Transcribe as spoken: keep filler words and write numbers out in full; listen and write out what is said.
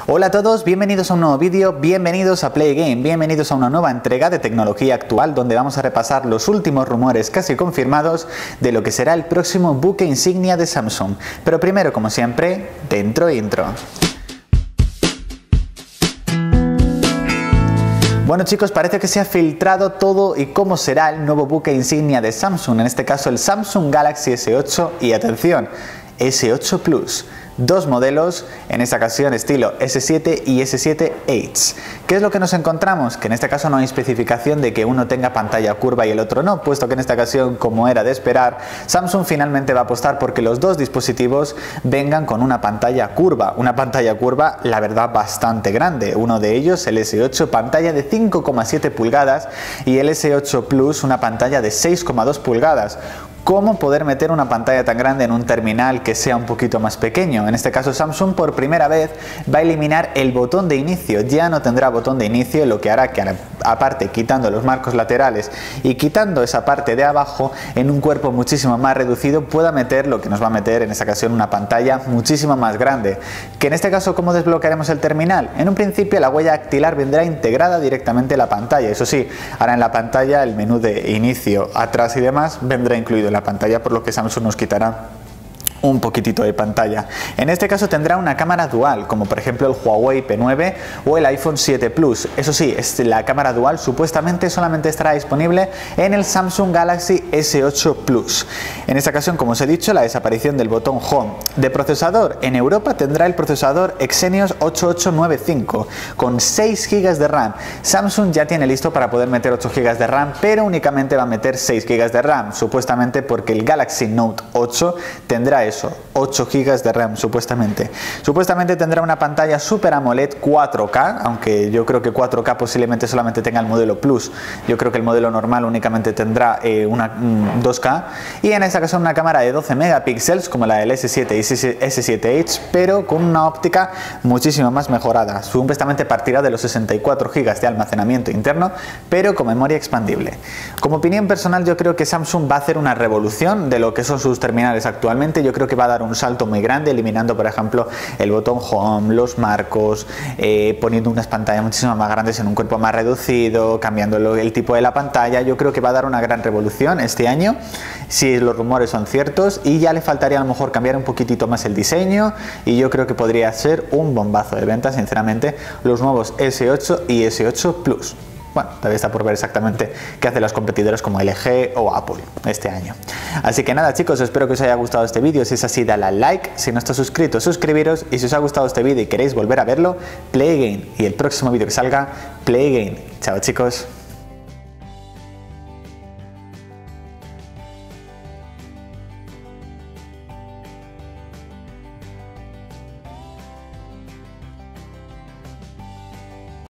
Hola a todos, bienvenidos a un nuevo vídeo, bienvenidos a Play Game, bienvenidos a una nueva entrega de tecnología actual donde vamos a repasar los últimos rumores casi confirmados de lo que será el próximo buque insignia de Samsung. Pero primero, como siempre, dentro intro. Bueno chicos, parece que se ha filtrado todo y cómo será el nuevo buque insignia de Samsung, en este caso el Samsung Galaxy ese ocho y atención, ese ocho Plus. Dos modelos, en esta ocasión estilo ese siete y ese siete Edge. ¿Qué es lo que nos encontramos? Que en este caso no hay especificación de que uno tenga pantalla curva y el otro no, puesto que en esta ocasión, como era de esperar, Samsung finalmente va a apostar porque los dos dispositivos vengan con una pantalla curva. Una pantalla curva, la verdad, bastante grande. Uno de ellos, el ese ocho, pantalla de cinco coma siete pulgadas y el ese ocho Plus, una pantalla de seis coma dos pulgadas. ¿Cómo poder meter una pantalla tan grande en un terminal que sea un poquito más pequeño? En este caso Samsung por primera vez va a eliminar el botón de inicio, ya no tendrá botón de inicio, lo que hará que aparte quitando los marcos laterales y quitando esa parte de abajo en un cuerpo muchísimo más reducido pueda meter lo que nos va a meter en esta ocasión una pantalla muchísimo más grande. Que en este caso, ¿cómo desbloquearemos el terminal? En un principio la huella dactilar vendrá integrada directamente en la pantalla, eso sí, ahora en la pantalla el menú de inicio, atrás y demás vendrá incluido en la pantalla, por lo que Samsung nos quitará un poquitito de pantalla. En este caso tendrá una cámara dual, como por ejemplo el Huawei P nueve o el iPhone siete Plus. Eso sí, la cámara dual supuestamente solamente estará disponible en el Samsung Galaxy ese ocho Plus. En esta ocasión, como os he dicho, la desaparición del botón Home. De procesador, en Europa tendrá el procesador Exynos ocho ocho nueve cinco con seis gigas de RAM. Samsung ya tiene listo para poder meter ocho gigas de RAM, pero únicamente va a meter seis gigas de RAM, supuestamente porque el Galaxy Note ocho tendrá eso, ocho gigas de RAM supuestamente. Supuestamente tendrá una pantalla Super AMOLED cuatro K, aunque yo creo que cuatro K posiblemente solamente tenga el modelo Plus. Yo creo que el modelo normal únicamente tendrá eh, una mm, dos K. Y en esta ocasión una cámara de doce megapíxeles como la del ese siete y ese siete Edge, pero con una óptica muchísimo más mejorada. Supuestamente partirá de los sesenta y cuatro gigas de almacenamiento interno, pero con memoria expandible. Como opinión personal, yo creo que Samsung va a hacer una revolución de lo que son sus terminales actualmente. Yo creo que va a dar un salto muy grande, eliminando por ejemplo el botón Home, los marcos, eh, poniendo unas pantallas muchísimo más grandes en un cuerpo más reducido, cambiando el tipo de la pantalla. Yo creo que va a dar una gran revolución este año, si los rumores son ciertos, y ya le faltaría a lo mejor cambiar un poquitito más el diseño, y yo creo que podría ser un bombazo de ventas, sinceramente, los nuevos ese ocho y ese ocho Plus. Bueno, todavía está por ver exactamente qué hacen los competidores como L G o Apple este año. Así que nada chicos, espero que os haya gustado este vídeo. Si es así, dale al like. Si no estás suscrito, suscribiros. Y si os ha gustado este vídeo y queréis volver a verlo, Play Game. Y el próximo vídeo que salga, Play Game. Chao chicos.